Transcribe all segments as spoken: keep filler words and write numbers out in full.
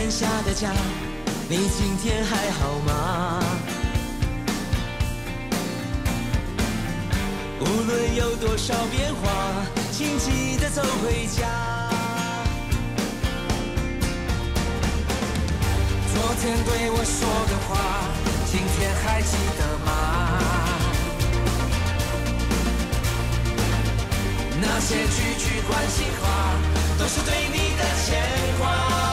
言下的家，你今天还好吗？无论有多少变化，请记得走回家。昨天对我说的话，今天还记得吗？那些句句关心话，都是对你的牵挂。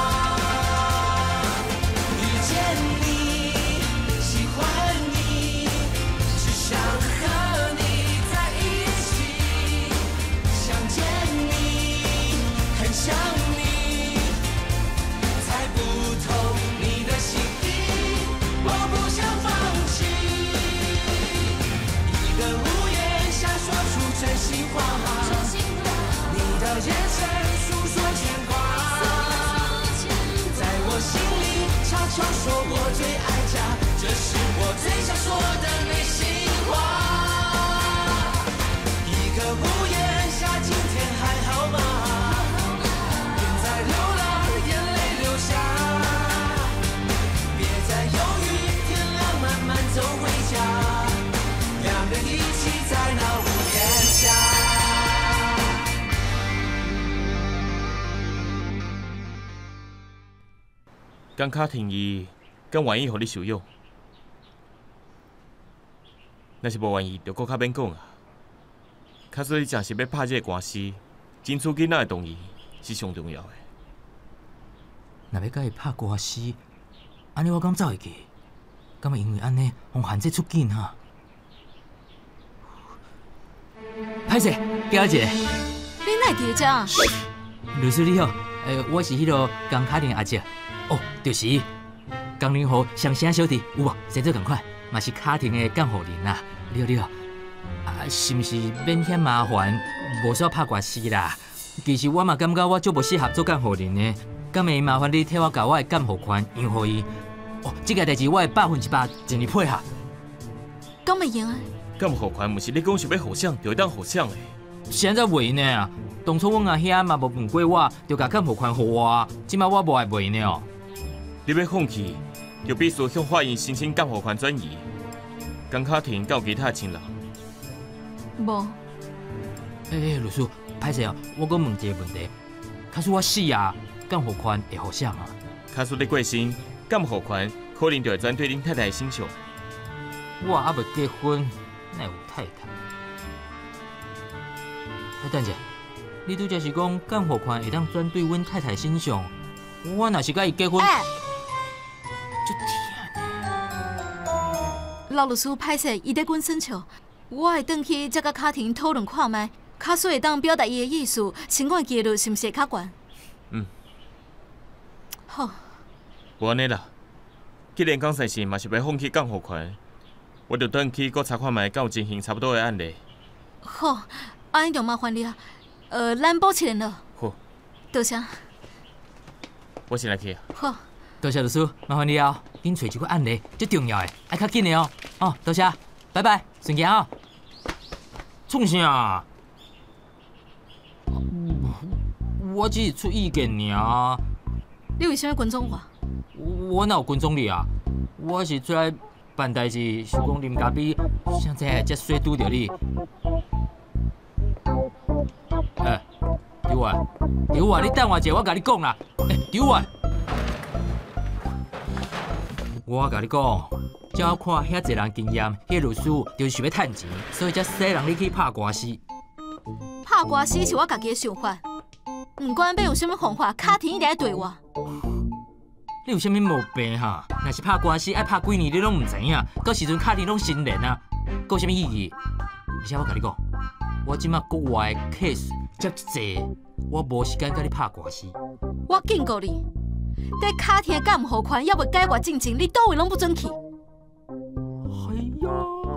遇见你，喜欢你，只想和你在一起。想见你，很想你，猜不透你的心意，我不想放弃。一个屋檐下说出真心话。你的眼神诉说牵挂，在我心里悄悄说我最爱家，这是我最想说的内心话。一个屋檐下，今天还好吗？别再流浪，眼泪流下，别再犹豫，天亮慢慢走回家，两人一起在那屋檐下。 江卡廷伊敢愿意互你收养，若是无愿意，就搁较免讲啊。卡说你真是要拍这个官司，争取囡仔的同意是上重要的。 若要甲伊拍官司，安尼我敢走会去？敢会因为安尼，互限制出境哈？歹势，叫一下。 你哪会伫遮啊？ 律师你好，诶，我是迄个江卡廷阿姐。哦，就是江林湖上声小弟，有无？生做共款，嘛是卡廷的监护人啦。你好，你好，啊，是毋是免嫌麻烦，无需要拍官司啦？其实我嘛感觉我足无适合做监护人的，敢会麻烦你替我甲我的监护权让互伊？哦，这个代志我会百分之百尽力配合。 敢会用啊？ 监护权毋是你讲想要互相就会当互相的。 现在袂呢啊！当初阮阿兄嘛无问过我，就甲监护权互我，即摆我无爱袂呢哦。 你要放弃，就必须向法院申请监护权转移。江卡廷有其他亲人？ 无。 诶，律师，歹势哦，我阁问一个问题：假使我死啊，监护权会互啥啊？ 假使你过身，监护权可能就会转对恁太太的身上。 我还未结婚，哪有太太？哎，等者，你拄则是讲监护权会当转对阮太太身上？我若是甲伊结婚。 哎足疼呢。 老律师歹势，伊在阮申请，我会转去再甲卡廷讨论看卖，卡水会当表达伊的意思，审判几率是毋是会较悬？ 嗯。 好。 无安尼啦，既然江先生嘛是要放弃监护权，我就转去搁查看卖，敢有情形差不多的案例。 好，安尼就麻烦你啊。呃，咱保持联络。 好。 多谢。 我先来去啊。 好。 多谢律师，麻烦你啊，紧找一个案例，最重要的，爱较紧的哦。哦，多谢，拜拜，顺行哦。创啥？我只是出意见尔。 你为什么军中话？ 我哪有军中力啊？我是出来办代志，想讲林家比现在才衰拄着你。哎，丢啊！丢啊！你等我一下，我甲你讲啦。哎，丢啊！我甲你讲，照看遐侪人经验，迄律师就是想要趁钱，所以才使人你去拍官司。 拍官司是我家己的想法，不管要用什么方法，卡廷一定要对我。 你有啥物毛病哈？若是拍官司爱拍几年，你拢唔知影，到时阵卡廷拢新人啊，有啥物意义？而且我甲你讲，我即马国外的 case 遮济，我无时间甲你拍官司。 我警告你。在卡廷的监护权还未解决之前，你倒位拢不准去。 哎呀！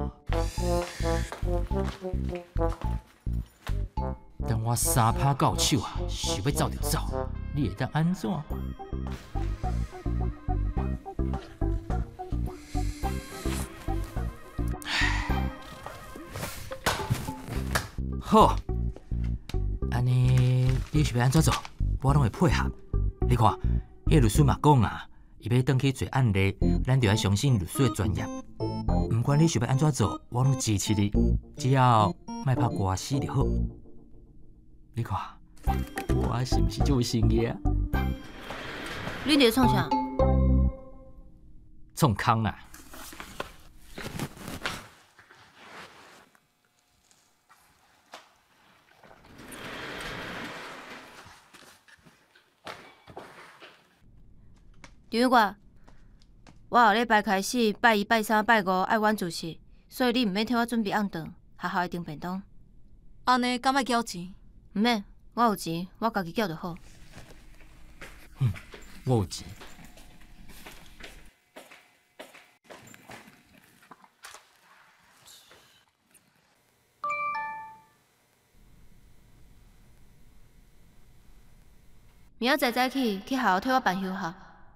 等我三拍到手啊，想要走就走，你会当安怎？好，安尼你是要安怎做？我拢会配合。你看。 迄律师嘛讲啊，伊要转去做案例，咱就要相信律师的专业。唔管你想要安怎做，我拢支持你，只要莫拍官司就好。你看，我是毋是就有诚意啊？ 你伫创啥？ 创空啊！ 张玉冠，我后礼拜开始拜一、拜三、拜五爱晚自习，所以你毋免替我准备暗顿，学校会订便当。 安尼敢要缴钱？ 毋免，我有钱，我家己缴就好。 嗯，我有钱。 明仔载早起去学校替我办休学。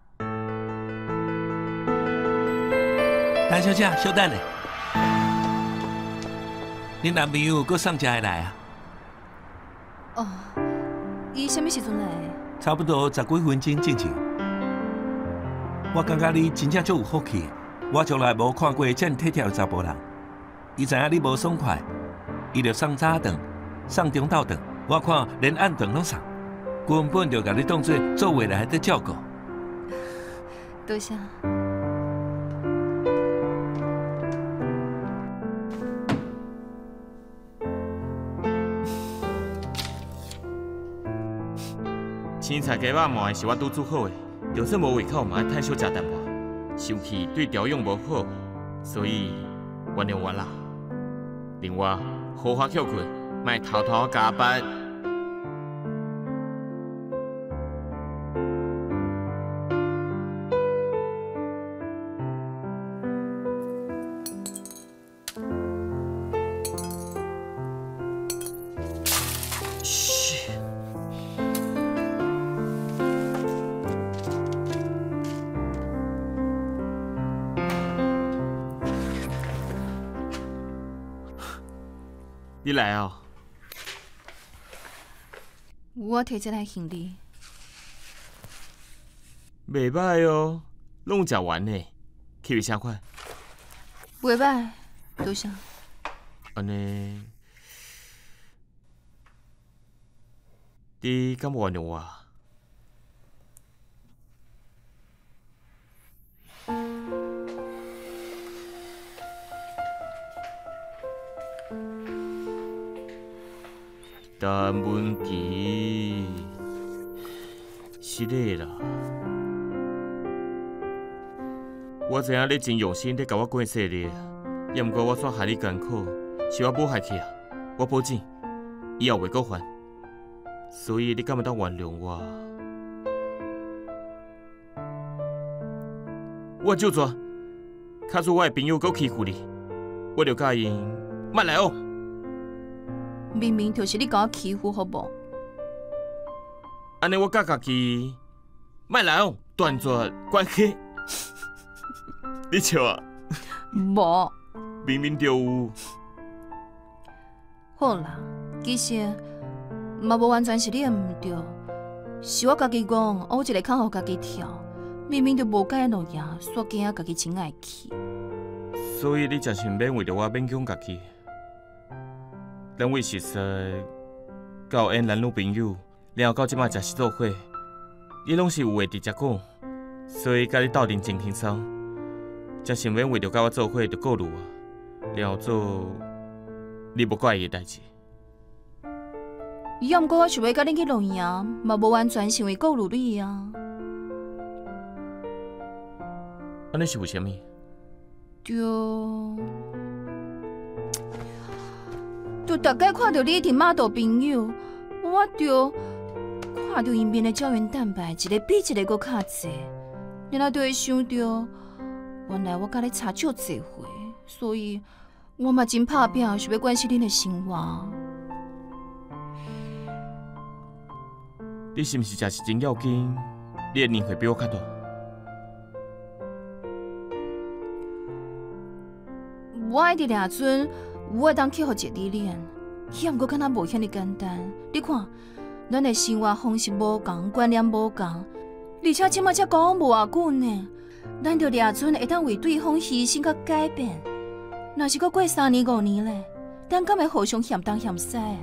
谭小姐，稍等咧，恁男朋友搁送食的来啊？ 哦，伊什么时阵来？ 差不多十几分钟进前。我感觉你真正足有福气，我从来无看过这么体贴的查甫人。伊知影你无爽快，伊就送早顿、送中昼顿，我看连暗顿拢送，根本就甲你当作做未来在照顾。 多谢。 青菜鸡肉糜是我拄煮好的，就算无胃口嘛爱趁小食淡薄，生气对调养无好，所以原谅我啦。另外，好好休困，莫偷偷加班。你来哦！ 我摕这来行李。 袂歹哦，拢食完呢，气味啥款？ 袂歹，多谢。 安尼，你敢原谅我？陈文琪，是你啦！我知影你真用心在甲我管细哩，也毋过我煞害你艰苦，是我无害去啊！我保证，以后袂搁犯。所以你敢会当原谅我？我就做，假使我的朋友搁欺负你，我就甲因莫来哦。 明明就是你甲我欺负，好无？ 安尼我甲家己莫来哦，断绝关系。你笑啊？ 无， 明明就有。 好啦，其实嘛无完全是你的毋对，是我家己讲，我一个较互家己跳，明明就无解落野，煞惊家己真爱去。 所以你真是免为着我勉强家己。两位实在到因男女朋友，然后到即摆食食做伙，你拢是有话直接讲，所以甲你斗阵真轻松。才想免为着甲我做伙就顾虑我，然后做你无怪意的代志。 要毋过我想要甲你去露营，嘛无完全是为顾虑你啊。 安尼是为虾米？ 就就大概看到你伫码头朋友，我就看到因面的胶原蛋白一个比一个搁较济，然后就会想到，原来我甲你差少侪岁，所以我嘛真拍拼，想要关心恁的生活。 你是毋是食是真要紧？你的年岁比我较大。 我爱伫掠阵，有法当去互一个你恋，也毋过敢若无遐尼简单。你看，咱的生活方式无共，观念无共， 而且即马才交往无偌久呢，咱着掠准会当为对方牺牲甲改变。若是搁过三年五年咧，咱敢会互相嫌东嫌西的？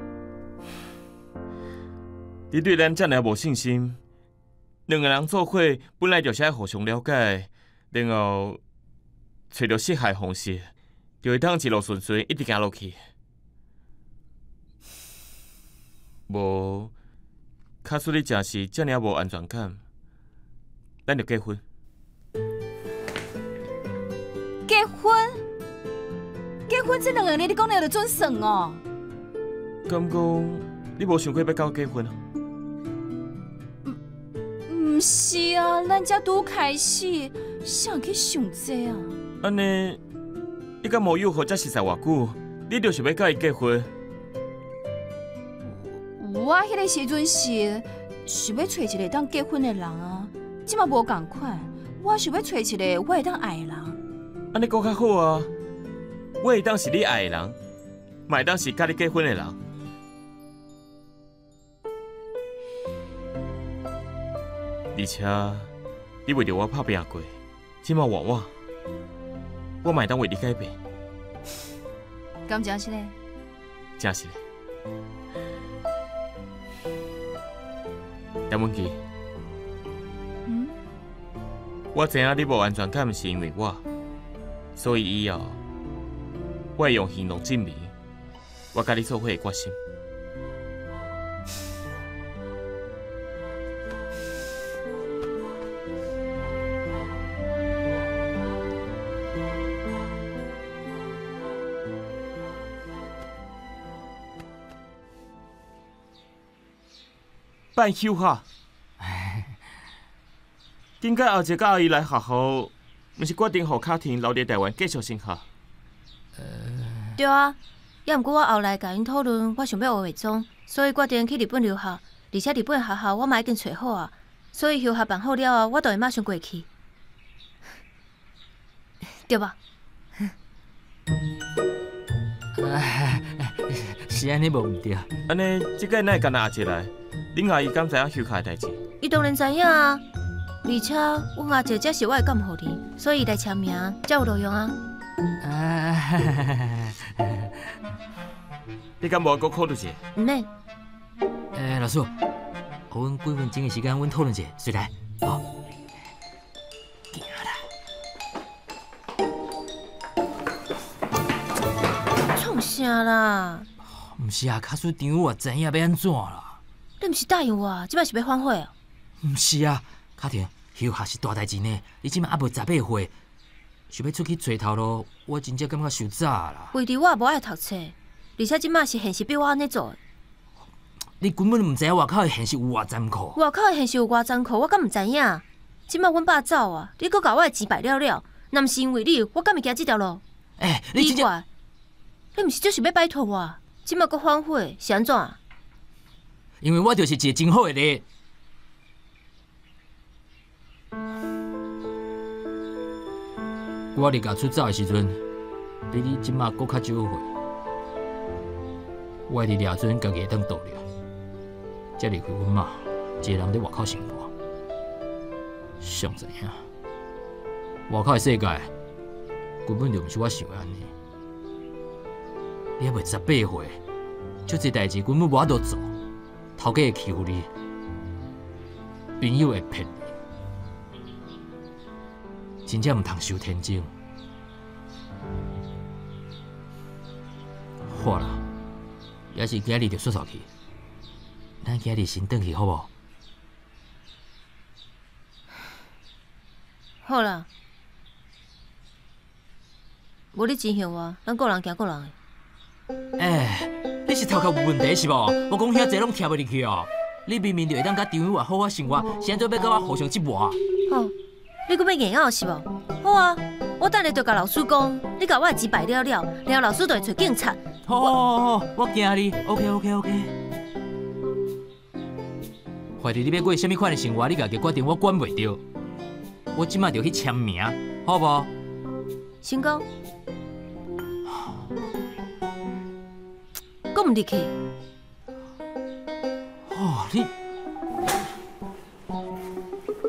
你对咱遮尔无信心，两个人做伙本来就是爱互相了解，然后找到适合的方式，就会当一路顺顺一直行落去。无，假使你真是遮尔无安全感，咱就结婚。 结婚？结婚这两个年你讲了就准算哦？ 敢讲你无想过要跟我结婚啊？ 毋是啊，咱才拄开始，啥去想这啊？ 安尼，你甲无友好才识在偌久，你就是要甲伊结婚？ 我迄个时阵是想要找一个当结婚的人啊，即嘛无共款，我想要找一个我会当爱的人。 安尼讲较好啊！我会当是你爱的人，嘛会当是甲你结婚的人。而且，你为着我拍拼过，即马换我，我嘛会当为你改变。 敢真是嘞？ 真是嘞。杨文琪， 嗯， 我知影你无安全感是因为我，所以以后我会用行动证明我甲你做伙的决心。办休哈，今届后一个阿姨来学校，毋是决定互卡婷留伫台湾继续升学。 呃，对啊，也毋过我后来甲因讨论，我想要学化妆，所以决定去日本留学，而且日本学校我嘛已经找好啊，所以休学办好了啊，我就会马上过去，对吧？ 是安尼无毋对。 安尼，即届哪会干那阿姐来？恁阿姨敢知影休课的代志？ 伊当然知影啊，而且阮阿姐这是我会监护人，所以伊来签名才有路用啊。 啊， 你敢无搁考虑者？ 毋免。 诶，老师，互阮几分钟的时间，阮讨论者，随来。好。行啦。创啥啦？ 毋是啊，卡输场我知影要安怎啦。 你毋是答应我，即摆是要反悔哦？ 毋是啊，卡婷，休学是大代志呢。你即摆还无十八岁，想要出去找头路，我真正感觉受早啦。 为伫我也无爱读册，而且即摆是现实逼我安尼做的。 你根本毋知影外口的现实有偌残酷。 外口的现实有偌残酷，我敢毋知影？即摆阮爸走啊，你搁甲我的钱败了了，若毋是因为你，我敢会行即条路？ 诶，你真正…… 你毋是就是要摆脱我？即摆搁反悔是安怎？ 因为我就是一个真好的人。我离家出走的时阵，比你即马搁较少岁。我会伫掠准家己会当度了，才离开阮妈，一个人伫外口生活。谁知影，外口的世界根本就毋是我想的安尼。你还未十八岁，足侪代志根本无法度做。头家会欺负你，朋友会骗你，真正毋通伤天真。好啦，也是今日就说出去，咱今日先转去好无？ 好啦，无你钱向我，咱个人行个人的。 哎，你是头壳有问题是无？我讲遐济拢听袂入去哦。你明明就会当甲张宇活好好生活，是安怎要甲我互相折磨啊？ 好，你搁要硬拗是无？好啊，我等下就甲老师讲，你甲我的钱败了了，然后老师就会找警察。 好，好，好，好，我惊你。OK，OK，OK、OK, OK, OK。怀疑你要过什么款的生活，你家己决定，我管袂着。我即马就去签名，好无？ 成功。搁唔入去？ 哦，你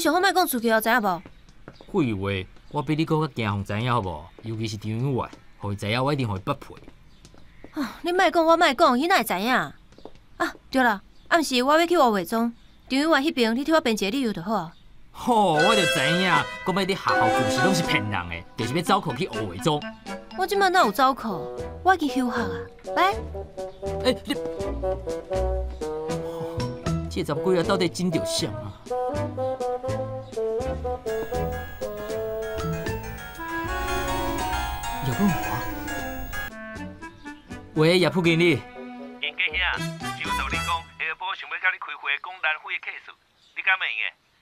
上好莫讲出去哦，知影无？ 废话，我比你搁较惊互知影好无？尤其是张员外，互伊知影，我一定互伊剥皮。 啊，你莫讲，我莫讲，伊哪会知影？啊，对了，暗时我要去乌化庄，张员外迄边，你替我编一个理由就好啊。 吼，我就知影，讲要伫学校做事拢是骗人的，就是要走课去乌化庄。 我即摆哪有走课？我已经休学啊。来， 哎、欸，你，这十几啊到底真着啥啊？叶本华，喂，叶副经理。 经过遐，就道你讲，下晡想要甲你开会讲南非的 case， 你敢会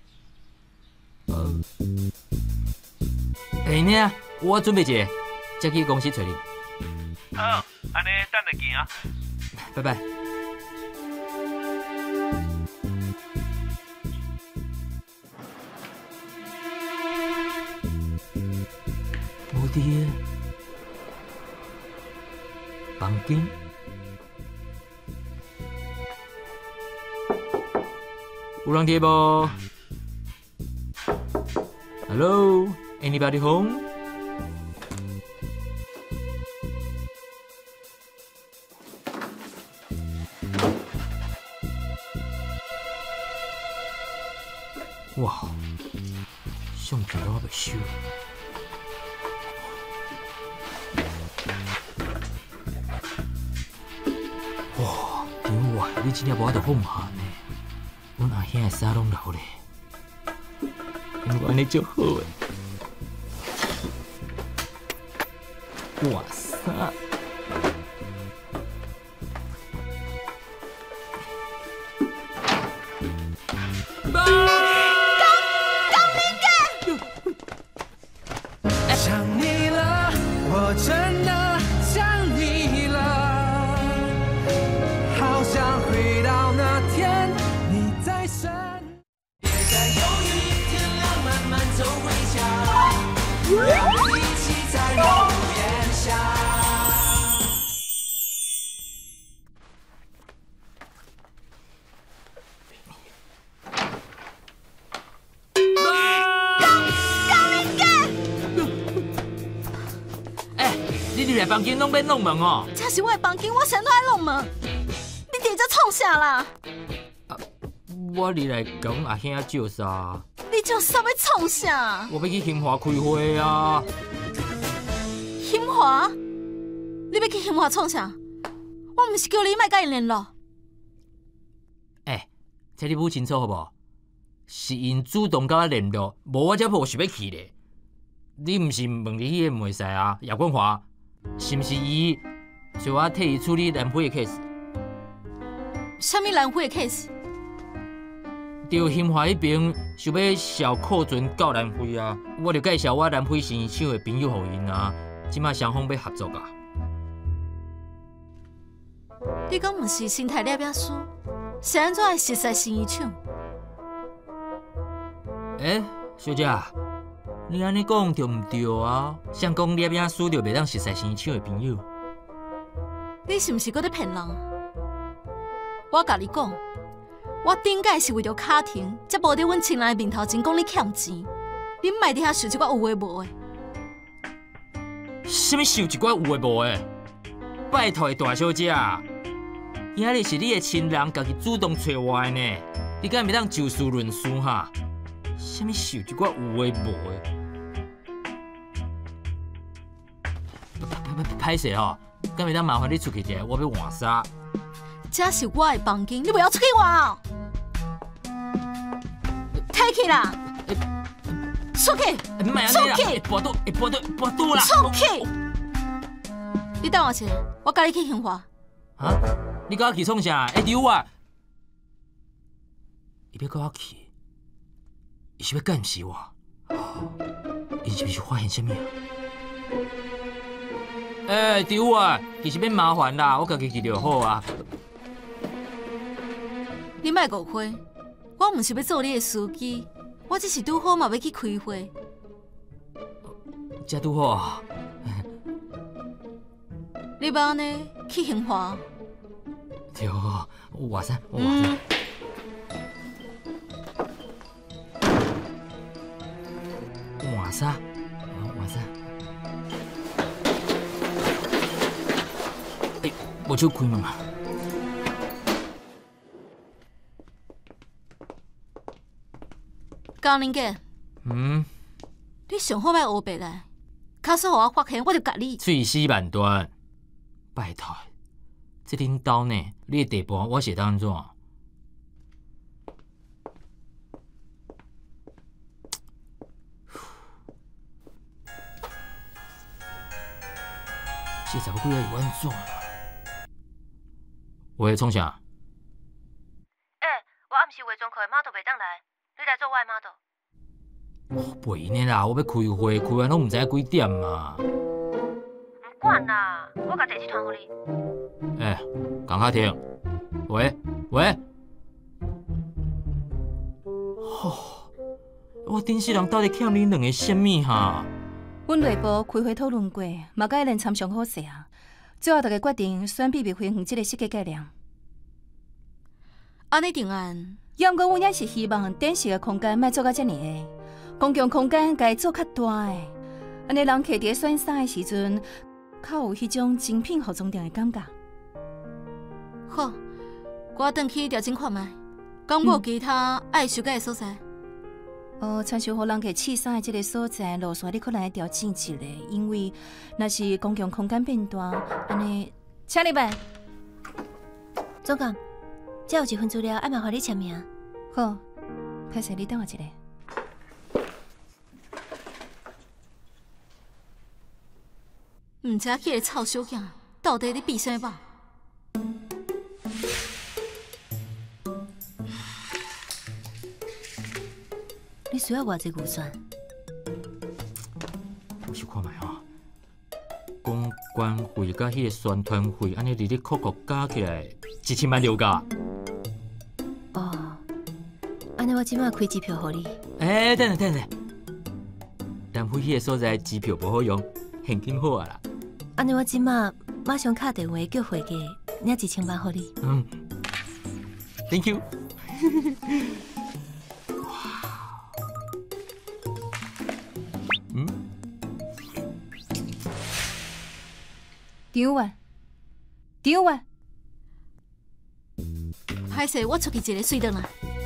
用的？ 会呢，我准备一个，再去公司找你。 好，安尼等下见啊。 拜拜。无伫房间。有人伫无 ？Hello, anybody home? 哇，相片我未收。哇，张外，你真正无法度放下呢。阮阿兄的衫拢流咧，因为安尼足好诶。哇塞！ 想你了，我真的想你了，好想回到那天你在身。别再犹豫，天亮慢慢走回家，让我们一起在屋檐下。 你来房间拢要弄门哦？ 这是我的房间，我谁都爱弄门。你伫这创啥啦？ 啊，我入来甲阮阿兄借啥？ 你借啥要创啥？ 我要去兴华开会啊！ 兴华？你要去兴华创啥？我毋是叫你莫甲因联络。 哎、欸，这你补清楚好无？是因主动甲我联络，无我才无想要去咧。你毋是问你迄个袂使啊？叶冠华？是毋是伊找我替伊处理南非的 case？ 什么南非的 case？ 就兴华迄边想要销库存到南非啊，我就介绍我南非生意厂的朋友互因啊，即摆双方要合作啊。 你讲毋是生态列表书，是安怎的熟悉生意厂？ 诶、欸，小姐。你安尼讲对毋对啊？谁讲摄影师就袂当熟悉生意厂的朋友？ 你是毋是搁在骗人？我甲你讲，我顶届是为着卡廷，才无伫阮亲人的面头前讲你欠钱。你莫伫遐受一寡有诶无诶。 什么受一寡有诶无诶？拜托大小姐，今日是你的亲人家己主动找我的呢，你敢袂当就事论事哈？什么受一寡有诶无诶？歹势吼，敢袂当麻烦你出去者，我要换衫。 这是我的房间，你不要出去换哦。退去啦！出去！出去！ 搬倒，搬倒，搬倒啦！ 出去！你等我一下，我带你去兴华。 啊？你跟我去创啥？会丢啊？伊要跟我去，伊是要干死我？伊是不是发现什么？哎、欸，丢啊！其实免麻烦啦，我家己去就好啊。 你莫误会，我毋是要做你的司机，我只是拄好嘛要去开会。 这拄好啊！ 你要安尼去兴华？ 对，我换衫，我换衫。 换衫，哦，换衫。哎，无手开嘛。 江林哥， 嗯， 你上好摆学白来，假使互我发现，我就甲你。 碎尸万段，拜托，这恁兜呢？你的地盘我是当安怎？这十几个又安怎啦？喂，创啥？ 哎、欸，我暗时化妆课的 model 袂当来，你来做我的 model。 哦，袂呢啦，我要开会，开完拢唔知影几点嘛。 唔管啦，我甲地址传互你。 哎、欸，讲卡停。喂喂。哦，我顶世人到底欠恁两个什么哈？ 阮内部开会讨论过，嘛甲连参详好势啊。最后大家决定选秘密分园这个设计概念。 安尼定案。 要毋过，阮也是希望展示的空间莫做到遮尔个，公共空间该做较大个，安尼人徛伫选衫的时阵，较有迄种精品服装店的感觉。 好，我转去调整看卖，敢有其他爱修改的所在？ 哦，参照互人徛试衫的这个所在，路线你可能要调整一下，因为若是公共空间变大，安尼，请你办。 总监，这有一份资料爱麻烦你签名。 好，歹势，你等我一下。 唔知迄个臭小囝到底咧比啥吧？ 你需要偌济预算？ 我想看卖吼，公关费甲迄个宣传费，安尼哩哩扣扣加起来一千万六噶。 哦，安尼我即马开支票互你。 哎，等等等等，南非迄个所在支票无好用，现金好啊啦。 安尼我即马马上打电话叫会计领一千万互你。 嗯 ，Thank you 嗯， 张万，张万， 歹势，我出去一个水灯来。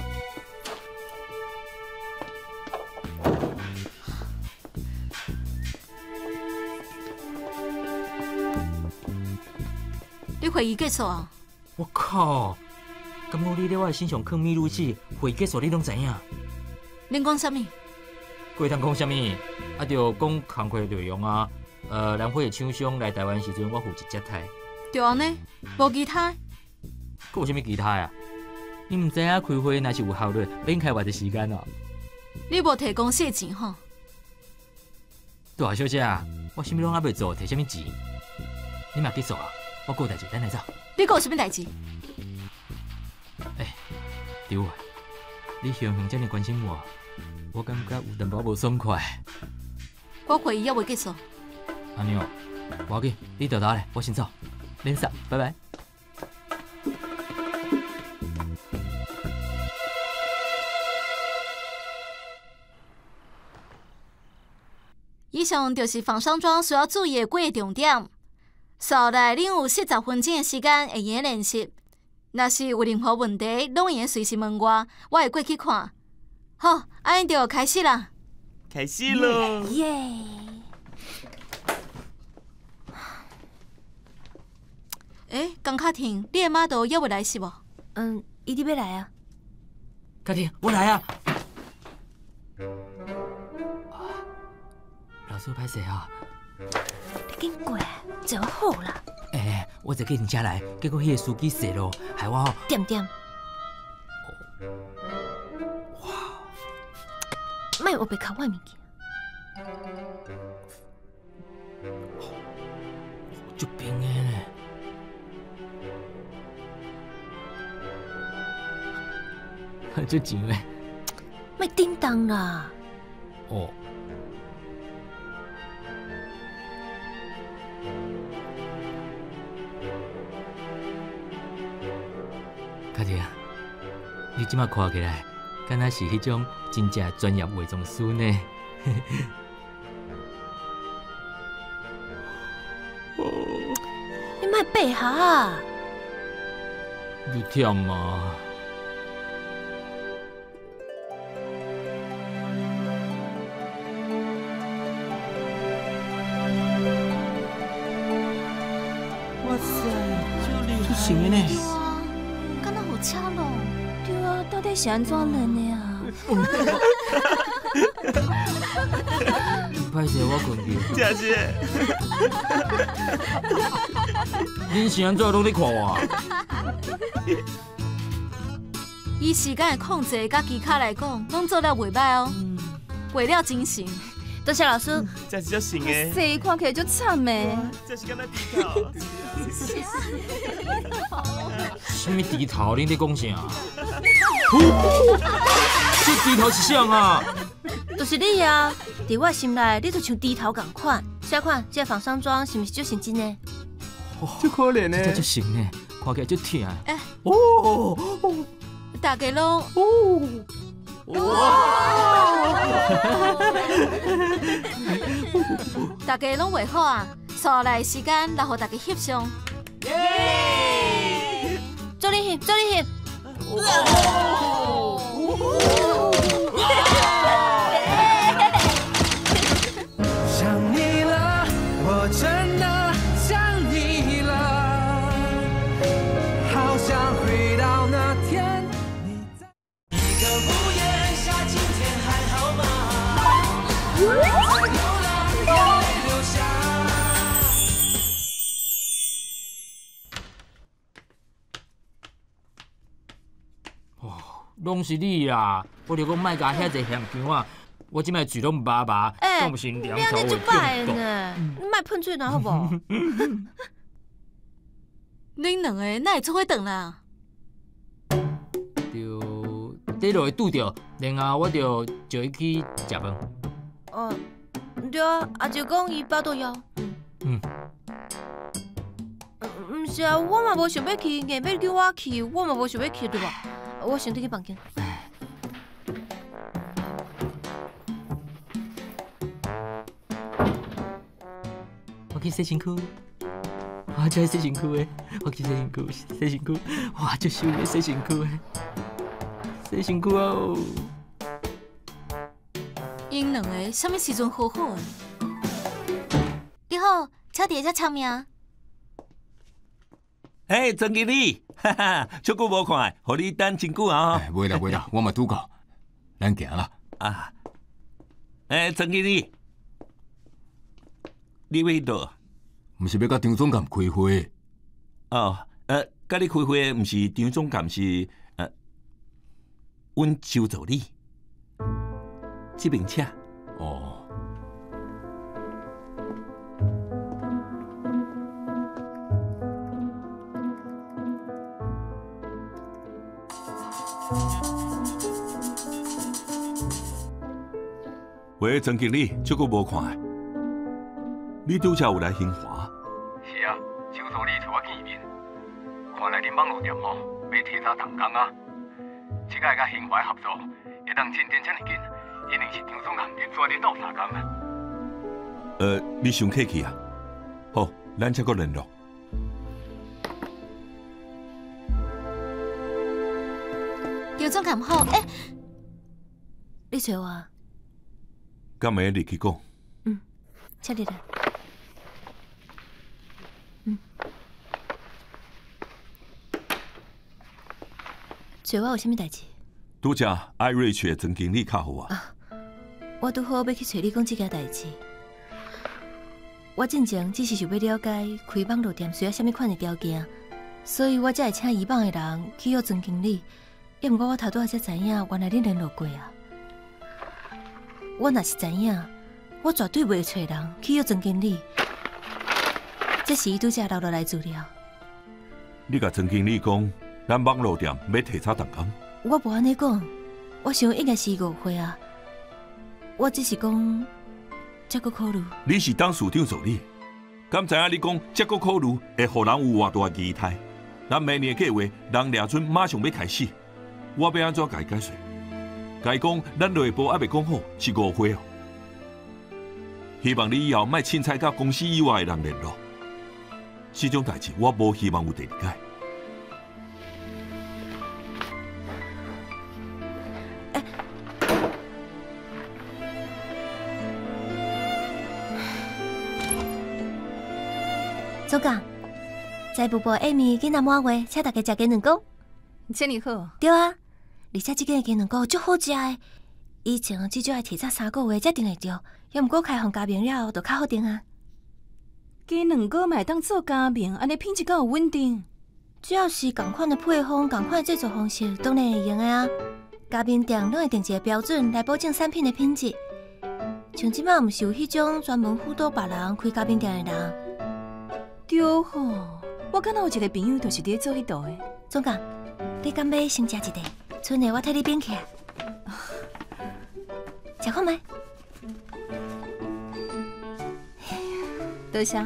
你会议结束啊？ 我靠！敢讲你咧我身上藏秘鲁子，会结束你拢知影？ 恁讲啥物？ 过通讲啥物？啊，着讲工课内容啊。呃，南非的厂商来台湾时阵，我负责接待。 就安尼，无其他。 佫有啥物其他啊？你毋知影开会若是有效率，免开偌济时间哦。 你无摕公司的钱吼？ 大小姐啊，我啥物拢还袂做，摕啥物钱？你嘛结束啊？我还有代志，等下走。 你还有啥物代志？ 哎，丢啊！你雄雄这么关心我，我感觉有淡薄无爽快。 我会议还未结束。 安尼哦，无要紧，你倒倒咧，我先走，恁散，拜拜。 以上就是防伤妆需要注意的几个重点。稍来，恁有四十分钟的时间会用练习。若是有任何问题，拢会随时问我，我会过去看。好，安尼就开始啦。 开始咯！ 耶！ 诶，江卡婷，你的码头还未来是无？ 嗯，伊伫要来啊。 嘉婷，我来啊！老师歹势啊！ 你紧过来，就好啦。 哎、欸，我坐计程车来，结果迄个司机踅咯，害我吼。 点点。 哇！ 莫有白靠我物件。 足冰的呢。足钱的。 莫叮当啦。 哦。嘉婷啊，你即马看起来，敢若是迄种真正专业化妆师呢。 莫爬下啊！ 你忝吗？ 哇塞，就厉害！行的呢。 哇，敢若好车咯？ 对啊，到底是安怎练的啊？ 歹势，我困去。 真是。 恁是安怎拢咧看我？ 以时间的控制甲技巧来讲，拢做了袂歹哦，过了真行。 多谢老师。 真是足行的。 这看起来就惨的。 这是敢若低头。 什么低头？恁咧讲啥？这低头是啥啊？ 就是你啊！伫我心内，你就像低头共款。小看这防伤妆是毋是足神经的？ 足可怜呢。 这足行呢，看起来足疼。 哎， 哦， 大家拢大家拢袂好啊！所来时间来互大家翕相。 做你翕，做你翕。 想你了，我真的想你了，好想回到那天。你在一个屋檐下，今天还好吗？在流浪，眼泪流下。 拢是你啦！我着讲莫甲遐济咸姜啊！我即摆嘴拢麻麻，敢不是你两头安尼就会歹中毒。 呢，你莫喷嘴啦，好无？ 恁两个哪会做伙转啦？ 就底落会拄着，然后我着叫伊去食饭。 哦，对啊，啊就讲伊饱肚枵。 嗯。 毋是啊，我嘛无想要去，硬要叫我去，我嘛无想要去，对吧？我先进去房间。 我去洗身躯，我就洗身躯的，我去洗身躯，洗身躯，哇，就想要洗身躯的，洗身躯哦。 因两个什么时阵好好的？你好，请伫遮签名。 哎，曾经理，哈哈，足久无看，互你等真久啊！ 哎，袂啦袂啦，我嘛拄到，咱行啦。 啊，哎，曾经理，你要倒？ 毋是要甲张总监开会？ 哦，呃，甲你开会毋是张总监，是呃，阮周助理，这边请。 哦。 喂，曾经理，足久无看，你拄则有来兴华？ 是啊，周助理找我见面，看来恁网络店吼要提早动工啊。即摆甲兴华合作会当进展遮尔紧，一定是张总监伫抓你斗相共啊。 呃，你伤客气啊。好，咱再搁联络。 张总监好，哎、欸， 你找我？ 敢会入去讲？ 嗯，请你来。嗯，找我有啥物代志？ 拄则艾瑞去的曾经理较好啊。 啊，我拄好要去找你讲这件代志。我进前只是想要了解开网络店需要啥物款的条件，所以我才会请移网的人去约曾经理。要毋过我头拄仔才知影，原来恁联络过啊！我若是知影，我绝对袂找人去约曾经理。这是伊拄则留落来资料。 你甲曾经理讲，咱网络店要提早动工。 我无安尼讲，我想应该是误会啊。我只是讲，才搁考虑。 你是当市长助理，敢知影你讲才搁考虑会互人有偌大期待？咱明年的计划，人掠准马上要开始。我要安怎甲伊解释？甲伊讲，咱内部还未讲好，是误会哦。希望你以后莫凊彩甲公司以外的人联络。 这种代志我无希望有第二届。 总监，财务部下暝囡仔满月，请大家食鸡卵糕。 这么好？ 对啊，而且这间鸡卵糕足好食的，以前至少要提早三个月才订会到，要毋过开放加盟了，就较好订啊。 鸡卵糕嘛会当做加盟，安尼品质较有稳定。 只要是同款的配方、同款的制作方式，当然会用的啊。加盟店拢会定一个标准来保证产品的品质。像即摆毋是有迄种专门辅导别人开加盟店的人。 对吼，我敢若有一个朋友就是伫做迄道的。 总监，你敢要先食一个？剩的我替你变起来。食看觅。 多谢。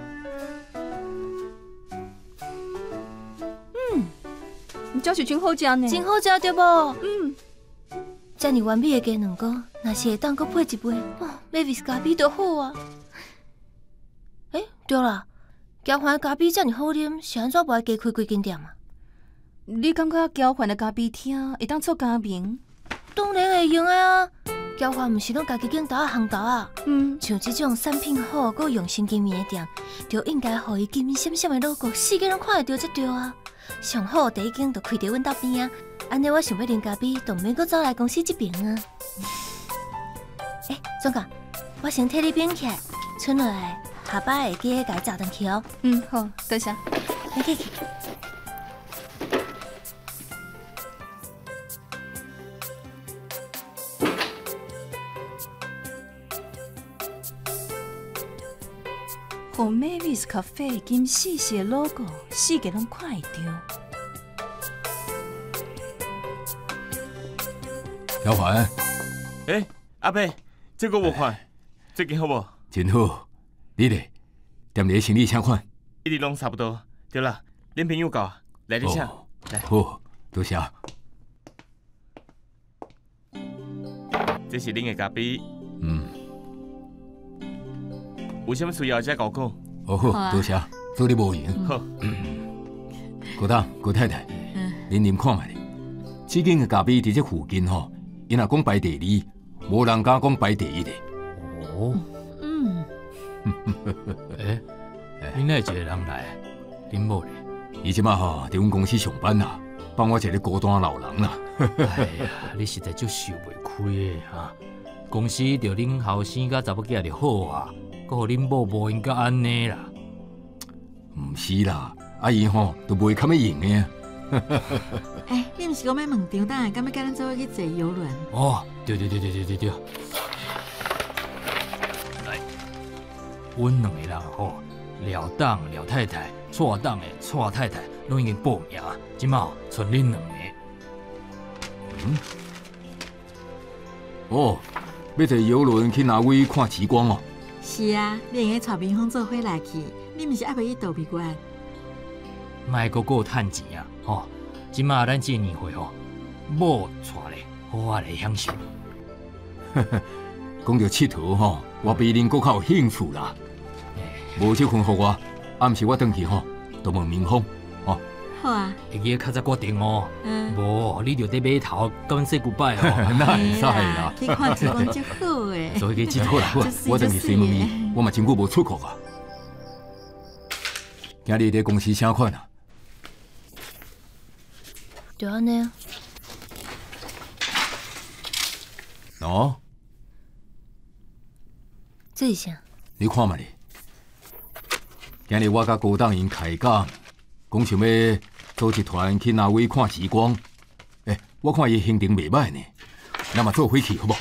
嗯，这是真好食呢。 真好食对无？ 嗯。 遮尔完美的鸡卵糕，若是会当搁配一杯，哦，买威士咖啡就好啊。哎、欸，对啦，交换的咖啡遮尔好啉，是安怎无爱加开几间店啊？ 你感觉交换的咖啡厅会当做加盟？ 当然会用的啊！交换毋是拢家己间豆仔行豆啊？ 嗯， 像这种产品好、搁用心经营的店，就应该互伊金面闪闪的 logo， 世界拢看会到才对啊！上好第一间就开伫阮兜边啊！安尼我想要啉咖啡，就毋免搁走来公司这边啊！哎、欸，总监，我先替你变起来，剩落来下摆会记得家炸转去哦。 嗯，好，多谢。 你客气。 红 Mavis Cafe 金细细的 logo， 世界拢看会到。 小环， 哎、欸，阿伯，这个我看，这件好无？ 真好。你咧，店里生意啥款？ 一直拢差不多。对啦，恁朋友到啊，来你请。 哦、 来， 好，多谢。 这是恁的咖啡。 嗯。 有啥物需要再甲我讲。 哦好，多谢，做你无闲。 好。 郭董、郭太太，恁啉看卖咧。这间的咖啡伫这附近吼，因若讲排第二，无人敢讲排第一的。 哦。 嗯。 诶，恁哪一个人来？恁某咧？ 伊即马吼伫阮公司上班啦，帮我一个孤单老人啦。 哎呀，你实在足受袂开的哈！公司着恁后生甲查某囝就好啊。搁互恁某无应该安尼啦， 毋是啦，阿姨吼都袂堪要用的啊。 哎，你毋是讲要问张大，敢要甲咱做伙去坐游轮？ 哦，对对对对对对对。来，阮两个人吼，廖党廖太太，蔡党的蔡太太，拢已经报名，即马剩恁两个。 嗯。哦，要坐游轮去哪位看极光哦？ 是啊，你用个带民风做伙来去，你毋是还袂去倒闭关？ 莫搁搁趁钱啊！吼，即马咱这年会吼，某带咧，好好来享受。 呵呵，讲到佚佗吼，我比恁搁较有兴趣啦。无这份互我，暗时我转去吼，就问民风，吼。 好啊。 会记得较早决定哦。 嗯。 无，你着伫码头跟阮说 goodbye 哦。 那会使啦。 去看极光足好诶。 做迄个佚佗啦， 我转去先问伊，我嘛真久无出国啊。今日伫公司啥款啊？ 就安尼啊。 喏。 这是啥？ 你看嘛哩。今日我甲高党因开讲，讲想要组一团去哪位看极光。诶、欸，我看伊行程袂歹呢，那么做回去好不？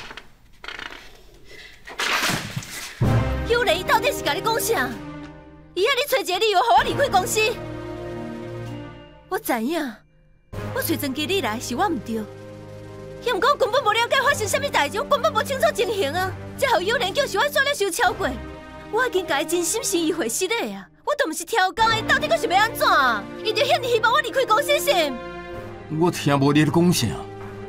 邱雷到底是甲你讲啥？伊要你找一个理由，互我离开公司。我知影，我找曾经理来是我毋对，也毋过我根本无了解发生啥物代志，我根本无清楚情形啊！这互有人叫是我怎了收超过？我已经甲伊真心实意回失礼啊！我都毋是挑工的，到底佫是要安怎啊？伊就遐尼希望我离开公司是？ 我听无你咧讲啥。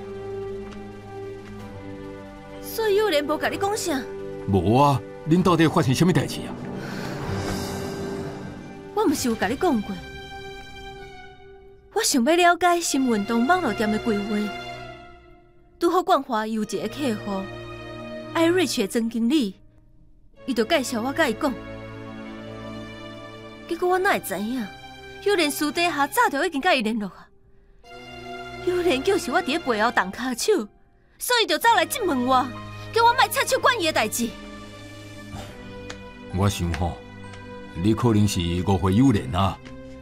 所以有人无甲你讲啥？ 无啊，恁到底发生啥物代志啊？ 我毋毋是有甲你讲过，我想要了解新运动网络店的规划。拄好冠华有一个客户，艾瑞奇的总经理，伊就介绍我甲伊讲。结果我哪会知影？有莲私底下早就已经甲伊联络啊。有莲就是我伫咧背后动骹手，所以就走来质问我，叫我莫插手管伊的代志。 我想吼，你可能是误会有莲啊。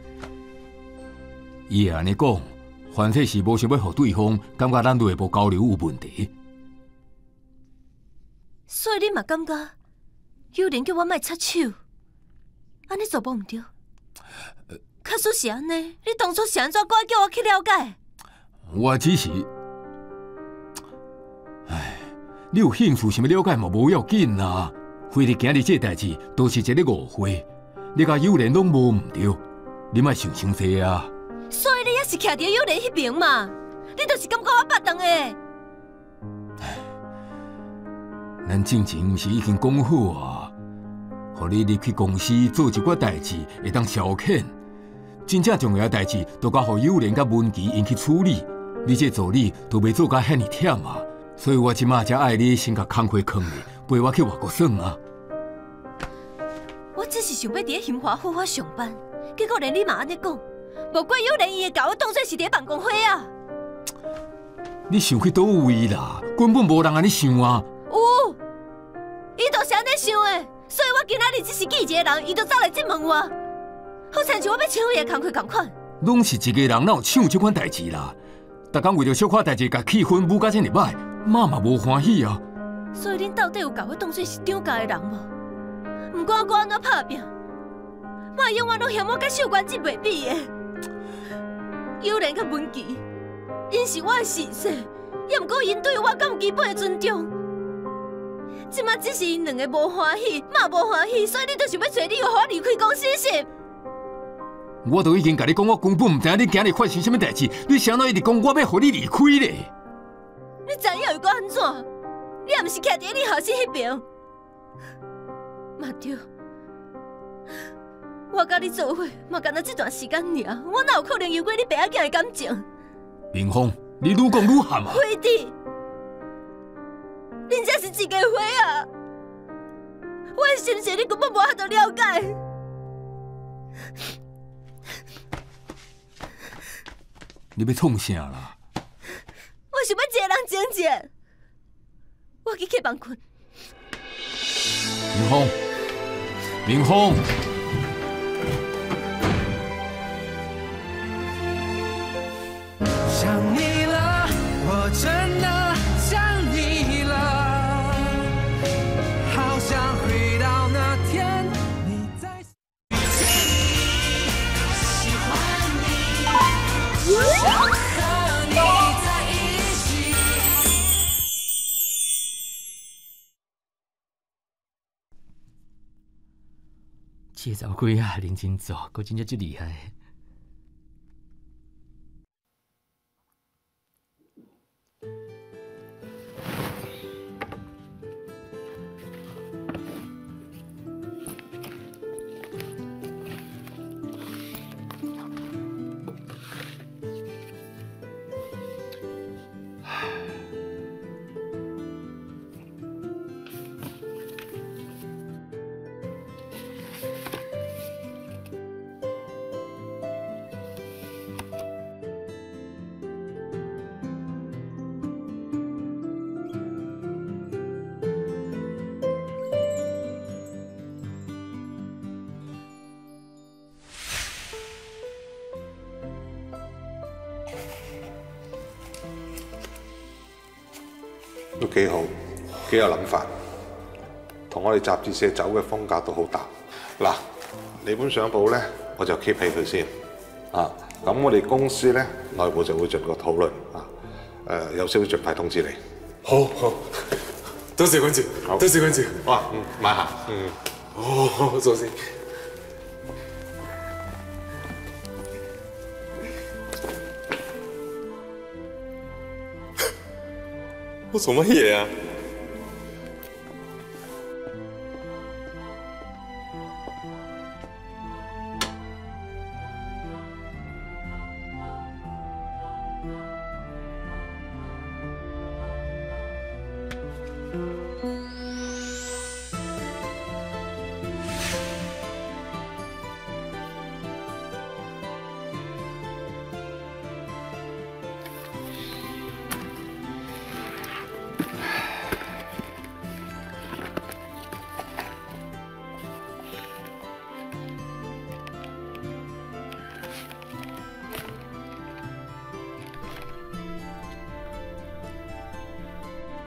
伊会安尼讲，反正是无想要互对方感觉咱内部交流有问题。 所以你嘛感觉有莲叫我莫插手，安尼做无毋对？假使是安尼，你当初是安怎过来叫我去了解？ 我只是，唉，你有兴趣想要了解嘛，无要紧啊。非得今日这代志都是一个误会，你甲有莲拢无毋对，你莫想伤济啊。 所以你也是徛伫有莲迄边嘛，你就是感觉我别当的。 唉，咱之前毋是已经讲好啊，互你入去公司做一寡代志，会当消遣。真正重要的代志，都交互有莲甲文琪因去处理。你这助理都袂做甲遐尼忝啊，所以我即马才爱你先甲工课囥咧，陪我去外国耍啊。 我只是想要伫咧新华妇法上班，结果连你嘛安尼讲，无怪有莲伊会甲我当作是伫咧办公会啊。 你想去倒位啦？根本无人安尼想啊。 有，伊就是安尼想的，所以我今仔日只是记一个人，伊就走来质问我，好亲像我要抢伊的工课同款。 拢是一个人，哪有抢这款代志啦？逐工为着小可代志，甲气氛舞甲这么歹，妈嘛无欢喜啊。 所以恁到底有甲我当作是张家的人无？毋管我安怎拍拼，妈永远拢嫌我甲秀官子袂比的。有莲甲文琪，因是我的视线，也毋过因对我敢有基本的尊重。即马只是因两个无欢喜，妈无欢喜，所以你就想要找理由，互我离开公司是？ 我都已经甲你讲，我根本毋知影你今日发生什么代志，你谁哪一直讲我要互你离开咧？ 你知影又搁安怎？你也毋是徛伫你后生迄边。嘛对，我甲你做伙，嘛干那这段时间尔，我哪有可能游过你爸仔囝的感情？ 明峰，你愈讲愈喊啊！ 辉弟，恁才是一个花啊！我的心情你根本无法度了解。 你要创啥啦？ 我想要一个人静静，我去客房困。 明峰，明峰， 想你了，我真的想你了，好想回到那天你在。喜欢你，想和你在一起。 这个查某鬼啊，认真做，佫真正足厉害。 都幾好，幾有諗法，同我哋雜誌社走嘅風格都好搭。嗱，你本相簿咧，我就 keep 起佢先。啊，咁我哋公司咧內部就會盡個討論啊。誒、呃，有消息盡快通知你。 好好，多謝關照，多謝關照。 哇，嗯，買下，嗯， 好好好，做先。我做乜嘢啊？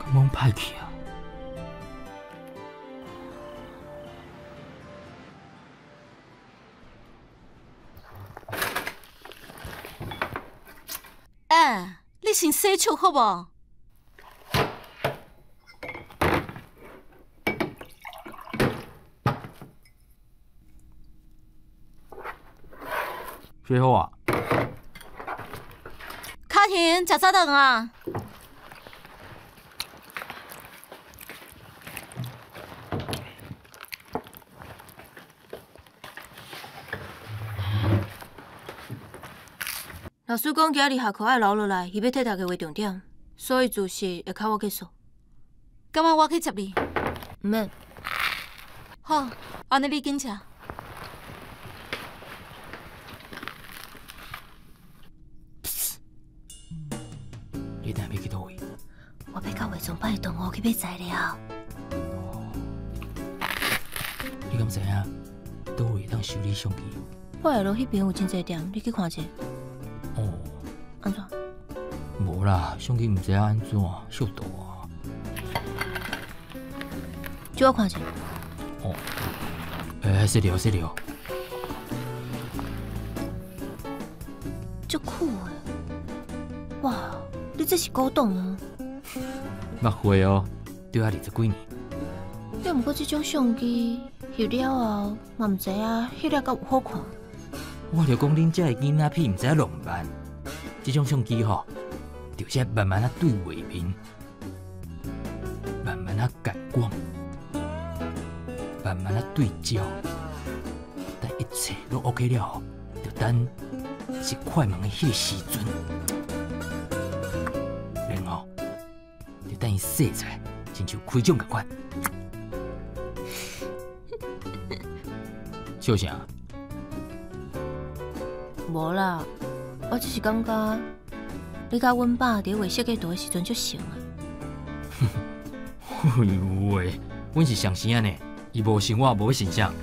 懵歹去啊！ 哎，你先洗手好无？ 最好啊！ 卡婷，食早顿啊！ 老师讲今日下课爱留落来，伊要替大家画重点，所以自习会靠我结束。 感觉我去接你？ 唔免。 好，安尼你紧食。 你等下要去倒位？ 我要到卫生班的同学去买材料。 你敢知影倒位当修理相机？ 我下路迄边有真侪店，你去看者。 哦， 安怎？ 无啦，相机唔知影安怎速度啊。 借我看者。 哦，诶，细聊细聊。 足酷诶！哇，你这是古董啊？ 捌会哦，对啊，二十几年。 要毋过这种相机翕了后，嘛唔知影翕了敢有好看。 我就讲恁这个囡仔屁唔知影浪漫，这种相机吼，就是慢慢啊对画面，慢慢啊感光，慢慢啊对焦，等一切都 OK 了后，就等是快门的迄个时阵，然后就等伊洗出来，亲像开奖共款。笑啥？ 无啦，我只是感觉你甲阮爸伫画设计图的时阵足像啊。 哎呦喂，阮是上生呢，伊无像我无形象。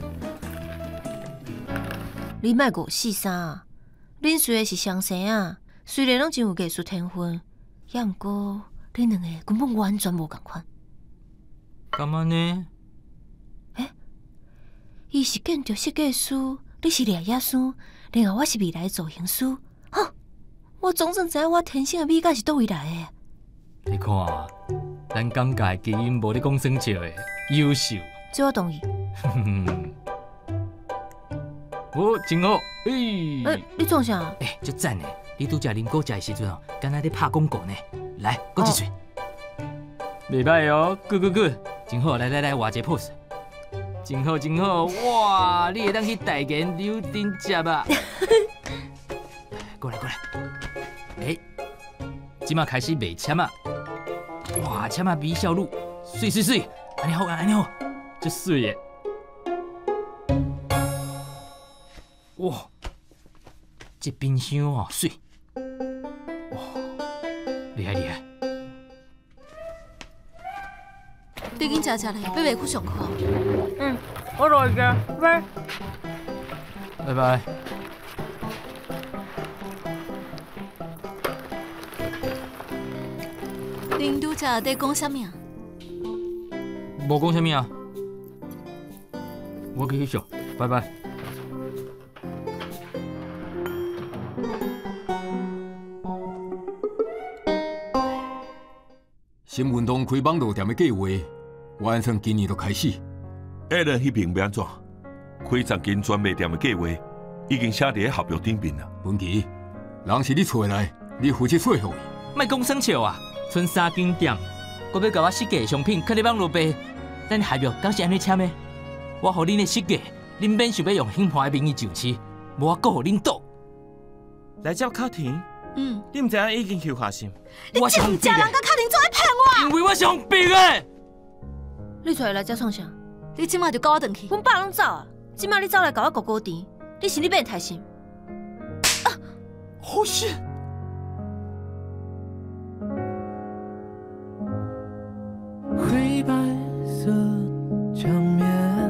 你莫误死啥啊！恁虽然是双生啊，虽然拢真有艺术天分，也毋过恁两个根本完全无共款。 干嘛呢？ 诶，伊是建筑设计师，你是猎野师。然后我是未来造型师，哈！我总算知影我天生的美感是倒位来的。 你看，咱港界基因无咧讲生笑的，优秀。 这我同意。 哦，真好，诶、欸。 诶、欸，你创啥？ 诶、欸，足赞的！你拄食啉果汁的时阵哦，敢若咧拍广告呢。来，讲一嘴。袂歹哦，good good good，真好！来来来，画一个 pose。真好真好，哇！你会当去大研柳丁食啊？过来过来，哎，即马开始卖签啊！哇，签啊微笑路，水水水，安尼好啊，安尼好，真水耶！哇，这冰箱哦水，哇，厉害厉害！ 你紧食食咧，要袂去上课？ 嗯，我落去啊，拜。 拜拜。 恁拄则在讲啥物啊？ 无讲啥物啊。我去翕相，拜拜。 新运动开网络店的计划。完算今年就开始。 艾伦迄边要安怎？开十间专卖店的计划已经写伫咧合约顶面啦。 文琪，人是你找来，你负责说服伊。 莫讲生笑啊！剩三间店，我要甲我设计的商品放伫网络卖，咱合约敢是安尼签的？我互恁的设计，恁免想要用兴华的名义上市，无我搁互恁倒。 来接卡婷。 嗯， 你唔知影已经去下心？ 你真唔知人甲卡婷做在骗我？ 因为我是红逼的。 你出来这创啥？ 你即马就跟我回去。 阮爸拢走啊，即马你走来甲我糊糊甜，你是你变态心？ 啊！好险！ 灰白色墙面，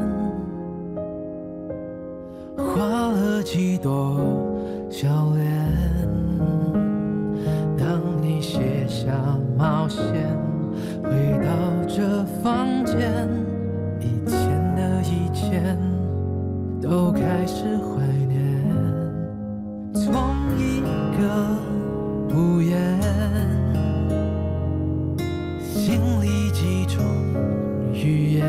画了几朵笑脸。当你卸下毛线。 回到这房间，以前的以前都开始怀念，同一个屋檐，心里几种语言。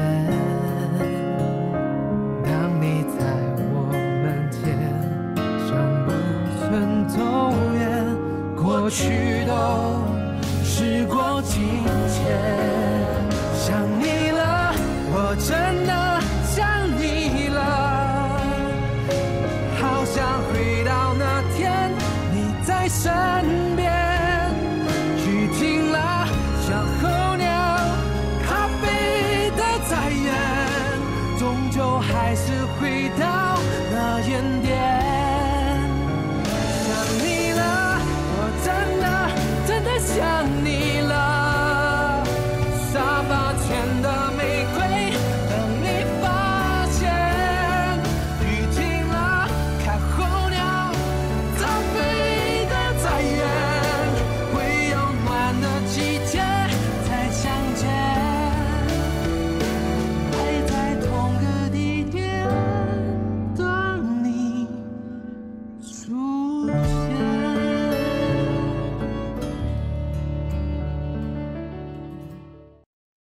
当你在我们肩上不曾走远，过去都时过境迁。想你了，我真的想你了，好想回到那天你在身边，去听了像候鸟咖啡的在演，终究还是回到那原点。想你了，我真的真的想